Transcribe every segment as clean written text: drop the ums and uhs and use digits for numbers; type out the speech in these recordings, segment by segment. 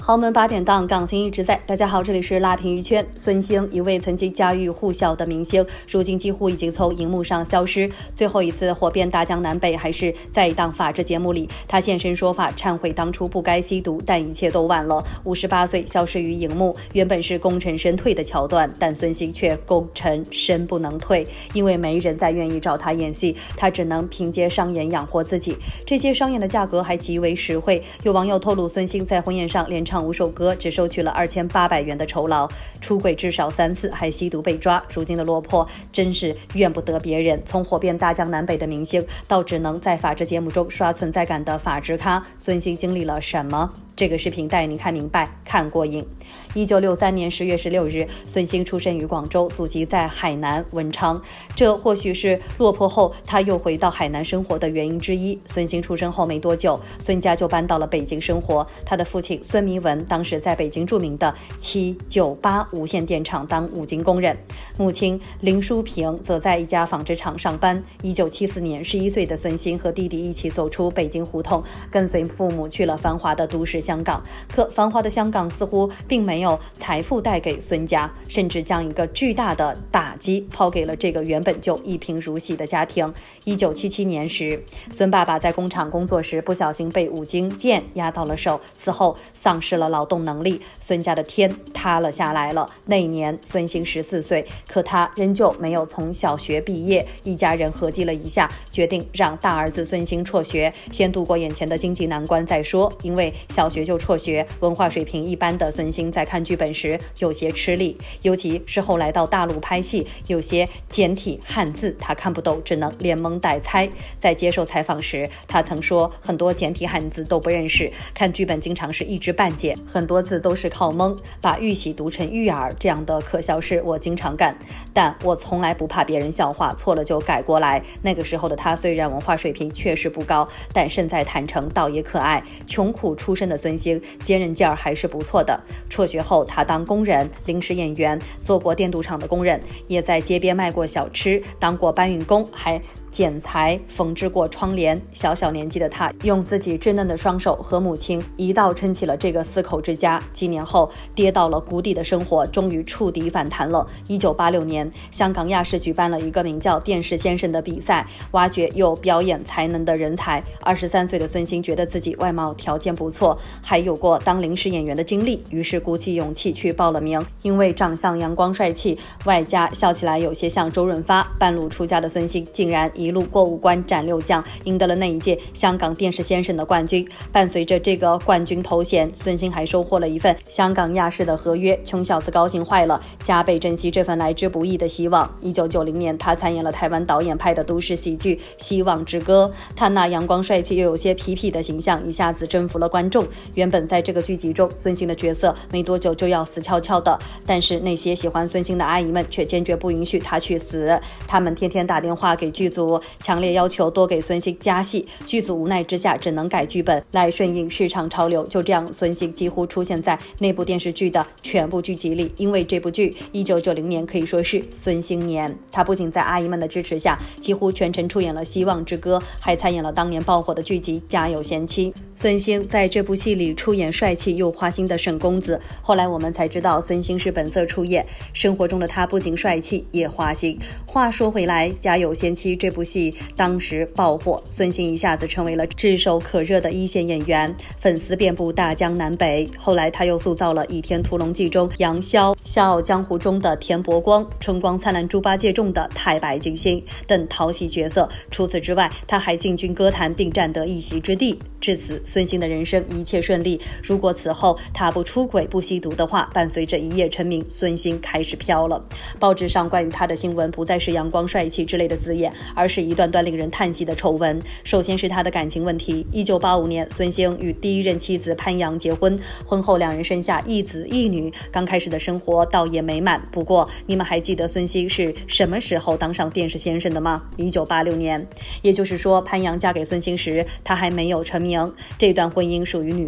豪门8点档，港星一直在。大家好，这里是辣评娱圈。孙兴，一位曾经家喻户晓的明星，如今几乎已经从荧幕上消失。最后一次火遍大江南北，还是在一档法制节目里，他现身说法，忏悔当初不该吸毒，但一切都晚了。58岁消失于荧幕，原本是功成身退的桥段，但孙兴却功成身不能退，因为没人再愿意找他演戏，他只能凭借商演养活自己。这些商演的价格还极为实惠。有网友透露，孙兴在婚宴上连唱5首歌，只收取了2800元的酬劳，出轨至少3次，还吸毒被抓。如今的落魄真是怨不得别人。从火遍大江南北的明星，到只能在法制节目中刷存在感的法制咖，孙兴经历了什么？这个视频带你看明白，看过瘾。1963年10月16日，孙兴出生于广州，祖籍在海南文昌。这或许是落魄后他又回到海南生活的原因之一。孙兴出生后没多久，孙家就搬到了北京生活。他的父亲孙弥文当时在北京著名的798无线电厂当五金工人，母亲林淑萍则在一家纺织厂上班。1974年，11岁的孙兴和弟弟一起走出北京胡同，跟随父母去了繁华的都市香港。可繁华的香港似乎并没有财富带给孙家，甚至将一个巨大的打击抛给了这个原本就一贫如洗的家庭。1977年时，孙爸爸在工厂工作时不小心被五金件压到了手，此后丧失了劳动能力，孙家的天塌了下来了。那一年孙兴14岁，可他仍旧没有从小学毕业。一家人合计了一下，决定让大儿子孙兴辍学，先度过眼前的经济难关再说。因为小学就辍学，文化水平一般的孙兴在看剧本时有些吃力，尤其是后来到大陆拍戏，有些简体汉字他看不懂，只能连蒙带猜。在接受采访时，他曾说很多简体汉字都不认识，看剧本经常是一知半解，很多字都是靠蒙，把玉玺读成玉儿，这样的可笑事我经常干，但我从来不怕别人笑话，错了就改过来。那个时候的他虽然文化水平确实不高，但胜在坦诚，倒也可爱。穷苦出身的孙兴坚韧劲儿还是不错的。辍学后，他当工人、临时演员，做过电镀厂的工人，也在街边卖过小吃，当过搬运工，还剪裁缝制过窗帘。小年纪的他，用自己稚嫩的双手和母亲一道撑起了这个4口之家。几年后，跌到了谷底的生活终于触底反弹了。1986年，香港亚视举办了一个名叫电视先生的比赛，挖掘有表演才能的人才。23岁的孙兴觉得自己外貌条件不错，还有过当临时演员的经历，于是鼓起勇气去报了名。因为长相阳光帅气，外加笑起来有些像周润发，半路出家的孙兴竟然一路过5关斩6将，赢得了那一届香港电视先生的冠军。伴随着这个冠军头衔，孙兴还收获了一份香港亚视的合约。穷小子高兴坏了，加倍珍惜这份来之不易的希望。1990年，他参演了台湾导演派的都市喜剧《希望之歌》，他那阳光帅气又有些痞痞的形象一下子征服了观众。原本在这个剧集中，孙兴的角色没多久就要死翘翘的，但是那些喜欢孙兴的阿姨们却坚决不允许他去死，他们天天打电话给剧组，强烈要求多给孙兴加戏。剧组无奈之下只能改剧本来顺应市场潮流。就这样，孙兴几乎出现在那部电视剧的全部剧集里。因为这部剧1990年可以说是孙兴年，他不仅在阿姨们的支持下几乎全程出演了《希望之歌》，还参演了当年爆火的剧集《家有贤妻》。孙兴在这部戏里出演帅气又花心的沈公子，后来我们才知道孙兴是本色出演，生活中的他不仅帅气也花心。话说回来，《家有贤妻》这部戏当时爆火，孙兴一下子成为了炙手可热的一线演员，粉丝遍布大江南北。后来他又塑造了《倚天屠龙记》中杨逍，《笑傲江湖》中的田伯光，《春光灿烂猪八戒》中的太白金星等讨喜角色。除此之外，他还进军歌坛并占得一席之地。至此，孙兴的人生一切顺利。如果此后他不出轨不吸毒的话，伴随着一夜成名，孙兴开始飘了。报纸上关于他的新闻不再是阳光帅气之类的字眼，而是一段段令人叹息的丑闻。首先是他的感情问题。1985年，孙兴与第一任妻子潘阳结婚，婚后2人生下1子1女。刚开始的生活倒也美满。不过，你们还记得孙兴是什么时候当上电视先生的吗？1986年。也就是说，潘阳嫁给孙兴时，他还没有成名。这段婚姻属于女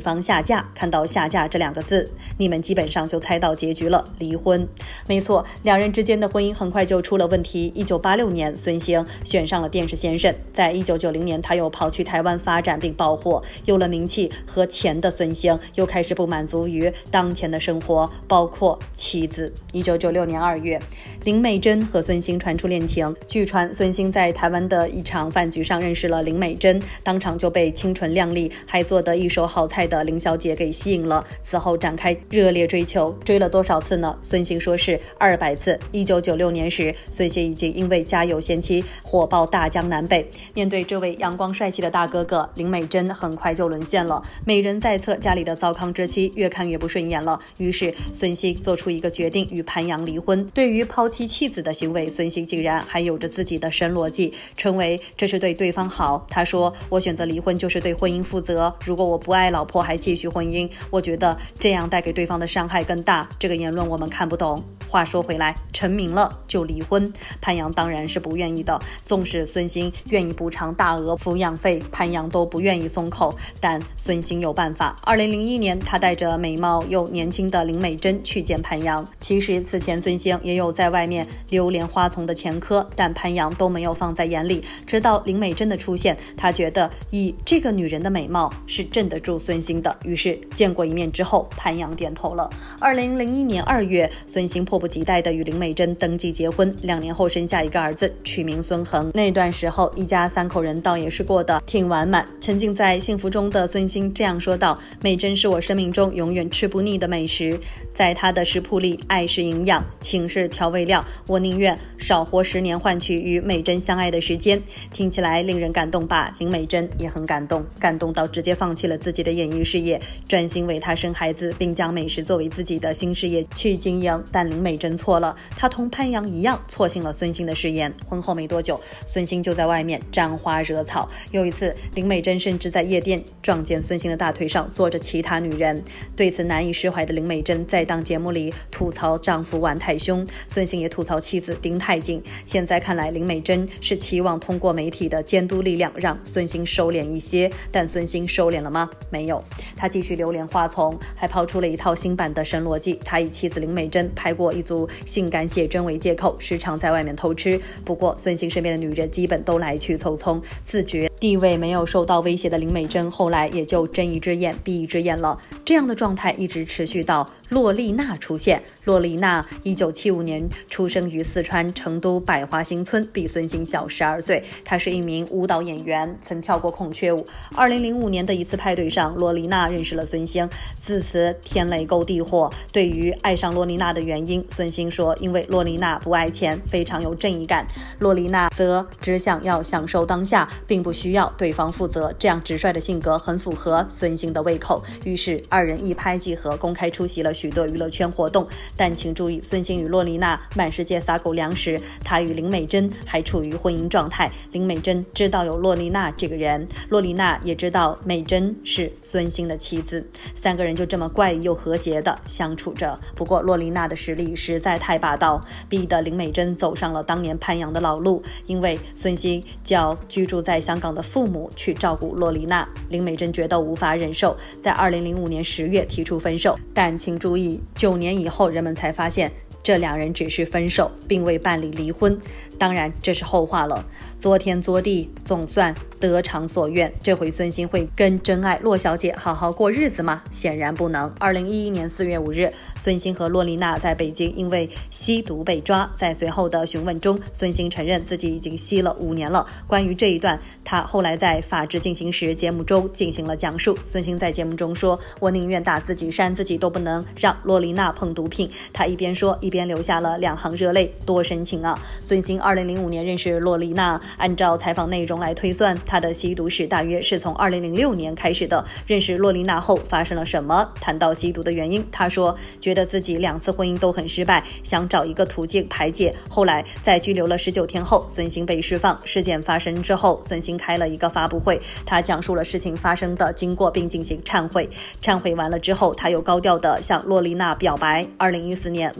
方下架，看到下架这2个字，你们基本上就猜到结局了，离婚。没错，两人之间的婚姻很快就出了问题。1986年，孙兴选上了电视先生，在1990年，他又跑去台湾发展并爆火。有了名气和钱的孙兴又开始不满足于当前的生活，包括妻子。1996年2月，林美珍和孙兴传出恋情。据传，孙兴在台湾的一场饭局上认识了林美珍，当场就被清纯靓丽还做得一手好菜的林小姐给吸引了，此后展开热烈追求。追了多少次呢？孙兴说是200次。1996年时，孙兴已经因为家有贤妻火爆大江南北。面对这位阳光帅气的大哥哥，林美珍很快就沦陷了。美人在侧，家里的糟糠之妻越看越不顺眼了，于是孙兴做出一个决定，与潘阳离婚。对于抛弃妻子的行为，孙兴竟然还有着自己的神逻辑，称为这是对对方好。他说，我选择离婚就是对婚姻负责，如果我不爱老婆还继续婚姻，我觉得这样带给对方的伤害更大。这个言论我们看不懂。话说回来，成名了就离婚，潘阳当然是不愿意的。纵使孙兴愿意补偿大额抚养费，潘阳都不愿意松口。但孙兴有办法。2001年，他带着美貌又年轻的林美珍去见潘阳。其实此前孙兴也有在外面流连花丛的前科，但潘阳都没有放在眼里。直到林美珍的出现，他觉得以这个女人的美貌是镇得住孙兴的，于是见过一面之后，潘阳点头了。2001年2月，孙兴迫不及待地与林美珍登记结婚，2年后生下一个儿子，取名孙恒。那段时候，一家3口人倒也是过得挺完满。沉浸在幸福中的孙兴这样说道：美珍是我生命中永远吃不腻的美食，在她的食谱里，爱是营养，情是调味料，我宁愿少活10年换取与美珍相爱的时间。听起来令人感动吧？林美珍也很感动，感动到直接放弃了自己的演艺事业，专心为她生孩子，并将美食作为自己的新事业去经营。但林美珍错了，她同潘阳一样错信了孙兴的誓言。婚后没多久，孙兴就在外面沾花惹草。有一次，林美珍甚至在夜店撞见孙兴的大腿上坐着其他女人。对此难以释怀的林美珍在档节目里吐槽丈夫玩太凶，孙兴也吐槽妻子盯太紧。现在看来，林美珍是期望通过媒体的监督力量让孙兴收敛一些，但孙兴收敛了吗？没有，他继续流连花丛，还抛出了一套新版的神逻辑。他以妻子林美珍拍过一组性感写真为借口，时常在外面偷吃。不过孙兴身边的女人基本都来去匆匆，自觉地位没有受到威胁的林美珍后来也就睁一只眼闭一只眼了。这样的状态一直持续到洛丽娜出现。洛丽娜1975年出生于四川成都百花新村，比孙兴小12岁。她是一名舞蹈演员，曾跳过孔雀舞。2005年的一次派对上，洛丽娜认识了孙兴，自此天雷勾地火。对于爱上洛丽娜的原因，孙兴说，因为洛丽娜不爱钱，非常有正义感。洛丽娜则只想要享受当下，并不需要对方负责。这样直率的性格很符合孙兴的胃口，于是2人一拍即合，公开出席了许多娱乐圈活动。但请注意，孙兴与洛丽娜满世界撒狗粮时，他与林美珍还处于婚姻状态。林美珍知道有洛丽娜这个人，洛丽娜也知道美珍是孙兴的妻子，3个人就这么怪异又和谐的相处着。不过洛丽娜的实力实在太霸道，逼得林美珍走上了当年潘阳的老路。因为孙兴叫居住在香港的父母去照顾洛丽娜，林美珍觉得无法忍受，在2005年10月提出分手。但请注意，9年以后人们才发现这2人只是分手，并未办理离婚。当然这是后话了。作天作地，总算得偿所愿。这回孙兴会跟真爱洛小姐好好过日子吗？显然不能。2011年4月5日，孙兴和洛丽娜在北京因为吸毒被抓。在随后的询问中，孙兴承认自己已经吸了5年了。关于这一段，他后来在《法制进行时》节目中进行了讲述。孙兴在节目中说，我宁愿打自己扇自己都不能让洛丽娜碰毒品。他一边说一边流下了2行热泪，多深情啊。孙兴2005年认识洛丽娜，按照采访内容来推算，他的吸毒史大约是从2006年开始的。认识洛丽娜后发生了什么？谈到吸毒的原因，他说觉得自己2次婚姻都很失败，想找一个途径排解。后来在拘留了19天后，孙兴被释放。事件发生之后，孙兴开了一个发布会，他讲述了事情发生的经过，并进行忏悔。忏悔完了之后，他又高调地向洛丽娜表白。2014年，洛丽娜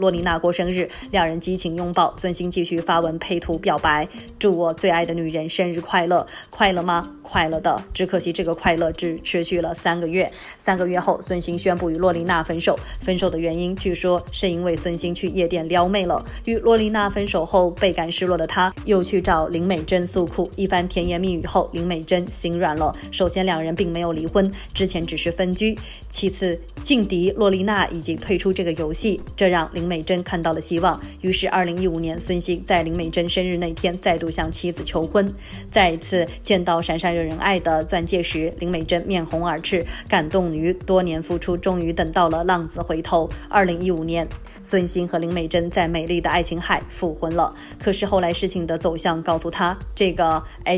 过生日，两人激情拥抱。孙兴继续发文配图表白，祝我最爱的女人生日快乐。快乐吗？快乐的，只可惜这个快乐只持续了3个月。3个月后，孙兴宣布与洛琳娜分手。分手的原因据说是因为孙兴去夜店撩妹了。与洛琳娜分手后，倍感失落的他又去找林美珍诉苦。一番甜言蜜语后，林美珍心软了。首先，两人并没有离婚，之前只是分居。其次，劲敌洛丽娜已经退出这个游戏，这让林美珍看到了希望。于是2015年，孙兴在林美珍生日那天再度向妻子求婚。再一次见到闪闪惹人爱的钻戒时，林美珍面红耳赤，感动于多年付出终于等到了浪子回头。2015年，孙兴和林美珍在美丽的爱琴海复婚了。可是后来事情的走向告诉他，这个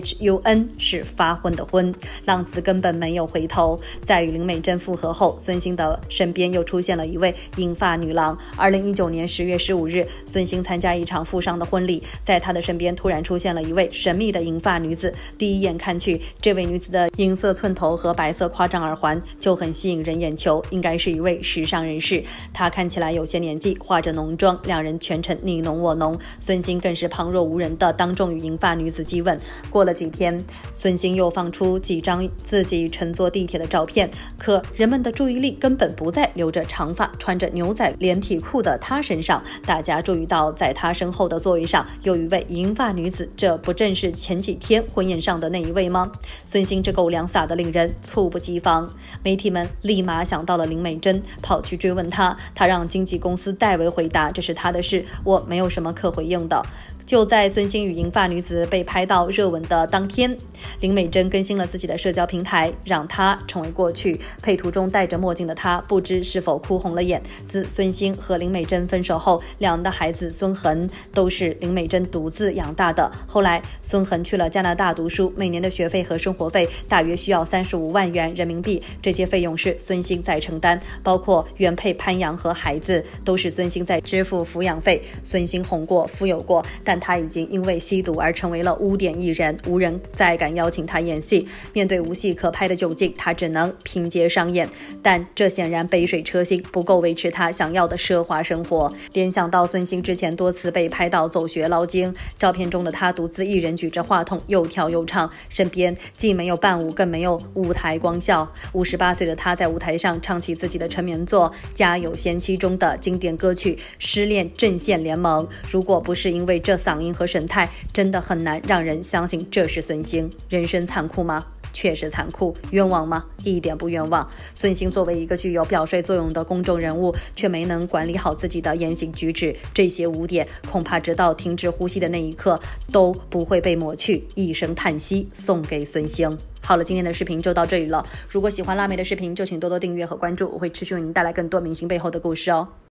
HUN 是发婚的婚，浪子根本没有回头。在与林美珍复合后，孙兴的身边又出现了一位银发女郎。2019年10月15日，孙兴参加一场富商的婚礼，在他的身边突然出现了一位神秘的银发女子。第一眼看去，这位女子的银色寸头和白色夸张耳环就很吸引人眼球，应该是一位时尚人士。她看起来有些年纪，化着浓妆，两人全程你侬我侬。孙兴更是旁若无人的当众与银发女子激吻。过了几天，孙兴又放出几张自己乘坐地铁的照片，可人们的注意力根本不在留着长发、穿着牛仔连体裤的他身上。大家注意到，在他身后的座位上有一位银发女子，这不正是前几天婚宴上的那一位吗？孙兴这狗粮撒的令人猝不及防。媒体们立马想到了林美珍，跑去追问他，他让经纪公司代为回答，这是他的事，我没有什么可回应的。就在孙兴与银发女子被拍到热吻的当天，林美珍更新了自己的社交平台，让她成为过去。配图中戴着墨镜的她，不知是否哭红了眼。自孙兴和林美珍分手后，两人的孩子孙恒都是林美珍独自养大的。后来孙恒去了加拿大读书，每年的学费和生活费大约需要35万元人民币，这些费用是孙兴在承担，包括原配潘阳和孩子都是孙兴在支付抚养费。孙兴红过富有过，但他已经因为吸毒而成为了污点艺人，无人再敢邀请他演戏。面对无戏可拍的窘境，他只能凭借上演，但这显然杯水车薪，不够维持他想要的奢华生活。联想到孙兴之前多次被拍到走穴捞精，照片中的他独自一人举着话筒又跳又唱，身边既没有伴舞，更没有舞台光效。58岁的他在舞台上唱起自己的成名作《家有仙妻》中的经典歌曲《失恋阵线联盟》，如果不是因为这嗓音和神态，真的很难让人相信这是孙兴。人生残酷吗？确实残酷。冤枉吗？一点不冤枉。孙兴作为一个具有表率作用的公众人物，却没能管理好自己的言行举止，这些污点恐怕直到停止呼吸的那一刻都不会被抹去。一声叹息送给孙兴。好了，今天的视频就到这里了。如果喜欢辣妹的视频，就请多多订阅和关注，我会持续为您带来更多明星背后的故事哦。